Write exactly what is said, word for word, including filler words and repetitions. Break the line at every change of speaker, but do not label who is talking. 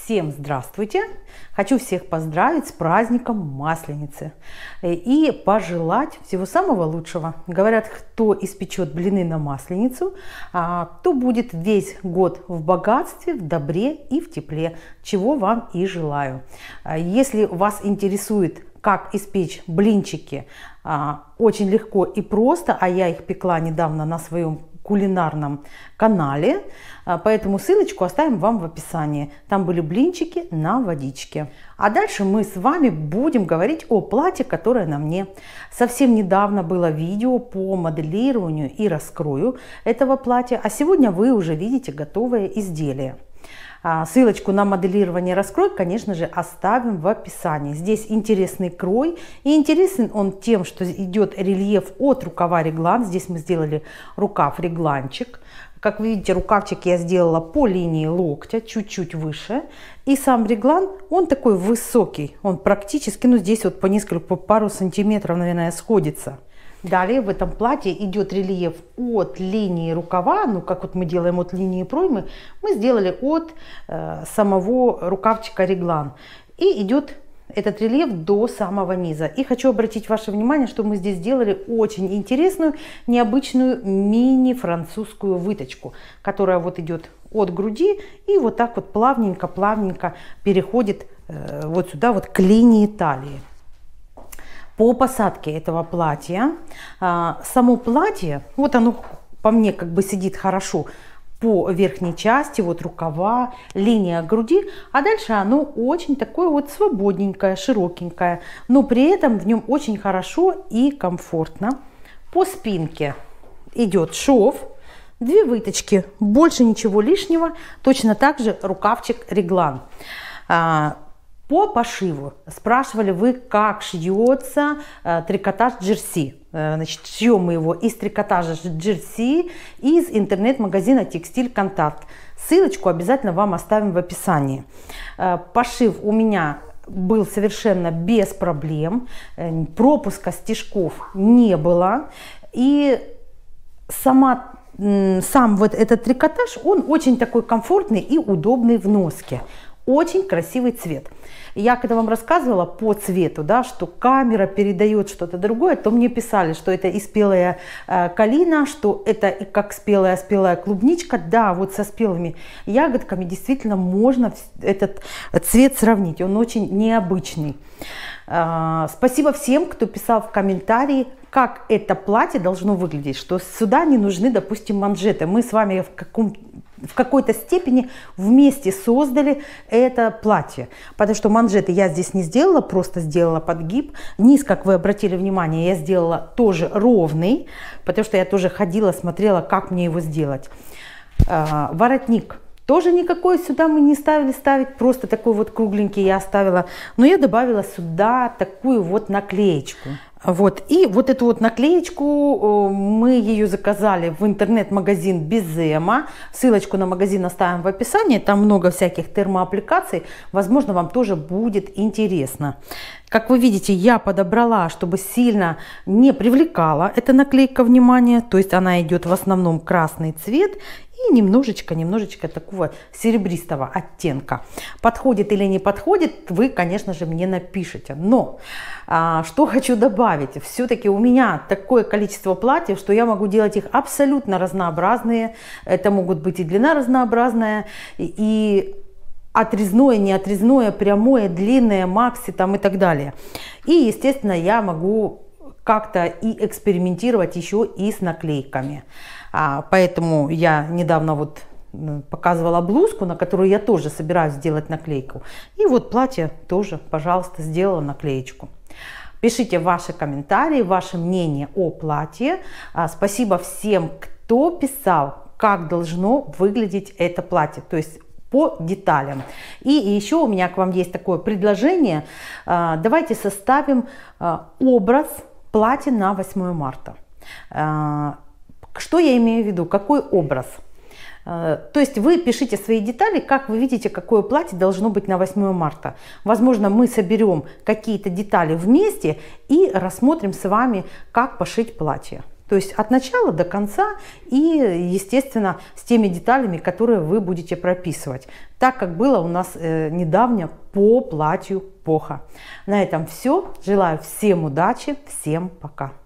Всем здравствуйте! Хочу всех поздравить с праздником Масленицы и пожелать всего самого лучшего. Говорят, кто испечет блины на Масленицу, то будет весь год в богатстве, в добре и в тепле, чего вам и желаю. Если вас интересует, как испечь блинчики очень легко и просто, а я их пекла недавно на своем кулинарном канале, поэтому ссылочку оставим вам в описании. Там были блинчики на водичке. А дальше мы с вами будем говорить о платье, которое на мне. Совсем недавно было видео по моделированию и раскрою этого платья, а сегодня вы уже видите готовое изделие. Ссылочку на моделирование раскрой, конечно же, оставим в описании. Здесь интересный крой. И интересен он тем, что идет рельеф от рукава реглан. Здесь мы сделали рукав регланчик. Как вы видите, рукавчик я сделала по линии локтя, чуть-чуть выше. И сам реглан, он такой высокий. Он практически, ну здесь вот по несколько, по пару сантиметров, наверное, сходится. Далее в этом платье идет рельеф от линии рукава, ну как вот мы делаем от линии проймы, мы сделали от э, самого рукавчика реглан. И идет этот рельеф до самого низа. И хочу обратить ваше внимание, что мы здесь сделали очень интересную, необычную мини-французскую выточку, которая вот идет от груди и вот так вот плавненько-плавненько переходит э, вот сюда вот к линии талии. По посадке этого платья, само платье, вот оно по мне как бы сидит хорошо по верхней части, вот рукава, линия груди, а дальше оно очень такое вот свободненькое, широкенькое, но при этом в нем очень хорошо и комфортно. По спинке идет шов, две выточки, больше ничего лишнего, точно так же рукавчик реглан. По пошиву спрашивали вы, как шьется э, трикотаж джерси. Э, значит, шьем мы его из трикотажа джерси из интернет-магазина Текстиль Контакт. Ссылочку обязательно вам оставим в описании. Э, пошив у меня был совершенно без проблем. Э, пропуска стежков не было. И сама, э, сам вот этот трикотаж, он очень такой комфортный и удобный в носке. Очень красивый цвет. Я когда вам рассказывала по цвету, да, что камера передает что-то другое, то мне писали, что это и спелая э, калина, что это и как спелая спелая клубничка. Да, вот со спелыми ягодками действительно можно этот цвет сравнить. Он очень необычный. Э, спасибо всем, кто писал в комментарии, как это платье должно выглядеть, что сюда не нужны, допустим, манжеты. Мы с вами в каком в какой-то степени вместе создали это платье, потому что манжеты я здесь не сделала, просто сделала подгиб. Низ, как вы обратили внимание, я сделала тоже ровный, потому что я тоже ходила, смотрела, как мне его сделать. А, воротник тоже никакой сюда мы не ставили ставить, просто такой вот кругленький я оставила, но я добавила сюда такую вот наклеечку. Вот, и вот эту вот наклеечку мы ее заказали в интернет-магазин Безема. Ссылочку на магазин оставим в описании. Там много всяких термоаппликаций. Возможно, вам тоже будет интересно. Как вы видите, я подобрала, чтобы сильно не привлекала эта наклейка внимания. То есть она идет в основном красный цвет и немножечко, немножечко такого серебристого оттенка. Подходит или не подходит, вы, конечно же, мне напишите. Но а, что хочу добавить. Все-таки у меня такое количество платьев, что я могу делать их абсолютно разнообразные. Это могут быть и длина разнообразная, и отрезное, неотрезное, прямое, длинное, макси там и так далее. И, естественно, я могу как-то и экспериментировать еще и с наклейками. А, поэтому я недавно вот показывала блузку, на которую я тоже собираюсь сделать наклейку. И вот платье тоже, пожалуйста, сделала наклеечку. Пишите ваши комментарии, ваше мнение о платье. Спасибо всем, кто писал, как должно выглядеть это платье, то есть по деталям. И еще у меня к вам есть такое предложение. Давайте составим образ платья на восьмое марта. Что я имею в виду? Какой образ? То есть вы пишите свои детали, как вы видите, какое платье должно быть на восьмое марта. Возможно, мы соберем какие-то детали вместе и рассмотрим с вами, как пошить платье. То есть от начала до конца и, естественно, с теми деталями, которые вы будете прописывать. Так как было у нас э, недавно по платью Поха. На этом все. Желаю всем удачи, всем пока.